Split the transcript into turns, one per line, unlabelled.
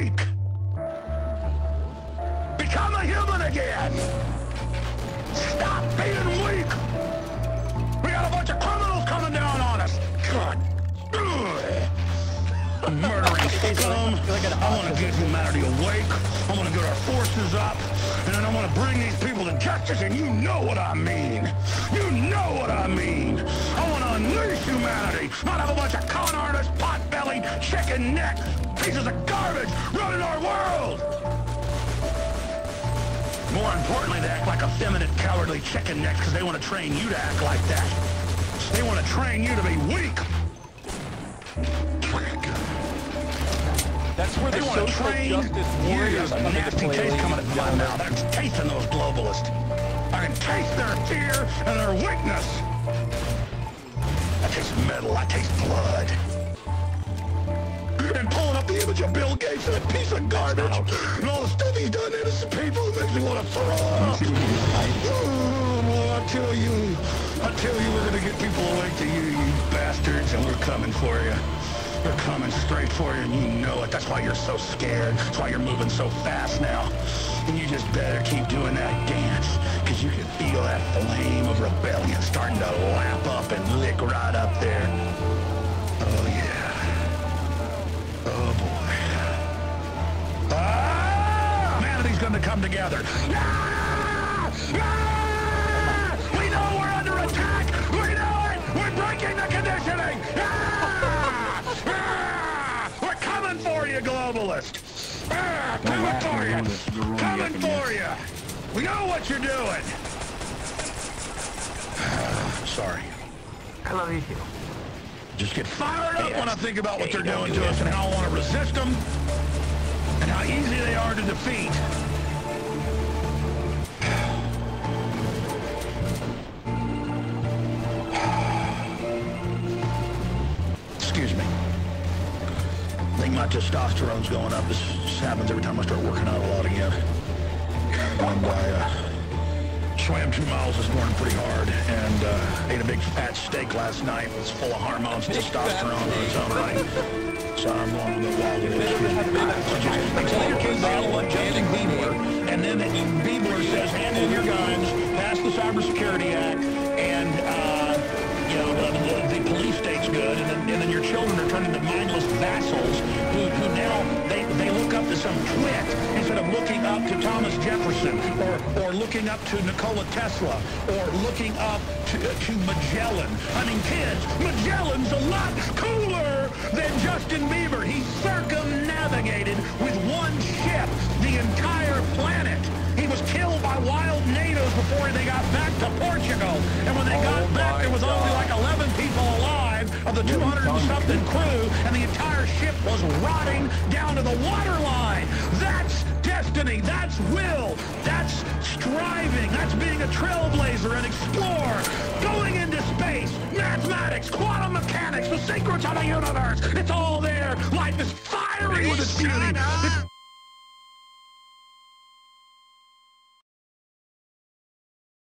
weak. Become a human again. Stop being weak. We got a bunch of criminals coming down on us. God. Murdering scum. I want to get humanity awake. I want to get our forces up. And then I want to bring these people to justice, and you know what I mean. You know what I mean. I want to unleash humanity, not have a bunch of con artists, pot-bellied, chicken-neck pieces of garbage running our world. More importantly, they act like effeminate, cowardly chicken necks because they want to train you to act like that. They want to train you to be weak.
That's where
they
the
want to
social
train
justice
you.
warriors
There's a
come into
nasty
play.
taste coming out of my mouth. I'm tasting those globalists. I can taste their fear and their weakness. I taste metal. I taste blood. And pulling up the image of Bill Gates and a piece of garbage and all the stuff he's done to innocent people makes me want to throw up. Oh, boy, I tell you, we're gonna get people awake to you, you bastards, and we're coming for you. We're coming straight for you, and you know it. That's why you're so scared. That's why you're moving so fast now. And you just better keep doing that dance, because you can feel that flame of rebellion starting to lap up and lick right up there. Oh, yeah. Oh, boy. Ah! Humanity's gonna come together. Ah! Ah! We know we're under attack! We know it! We're breaking the conditioning! Ah! We're coming for you, globalist! Ah, coming for you! Coming for you! We know what you're doing! Sorry.
I love you too.
Just get fired up when I think about what they're doing to us and how I want to resist them and how easy they are to defeat. Excuse me. I think my testosterone's going up. This happens every time I start working out a lot again. And I swam 2 miles this morning pretty hard and ate a big fat steak last night. It's full of hormones, testosterone in its own right. So I'm going to the wild and just tell your kids battle like Justin Bieber, and then Bieber says, hand in your guns, pass the Cybersecurity Act, and the police state's good, and then your children are turned into mindless vassals who now they look up to some twit instead of looking up to Thomas Jefferson or looking up to Nikola Tesla or looking up to Magellan. I mean, kids, Magellan's a lot cooler than Justin Bieber. He circumnavigated with one ship the entire planet. He was killed by wild natives before they got back to Portugal. And when they got back, there was only like 11 people alive of the 200-something crew, and the entire ship was rotting down to the waterline. That's destiny. That's will. That's striving. That's being a trailblazer, an explorer, going into space, mathematics, quantum mechanics, the secrets of the universe. It's all there. Life is fiery with its beauty.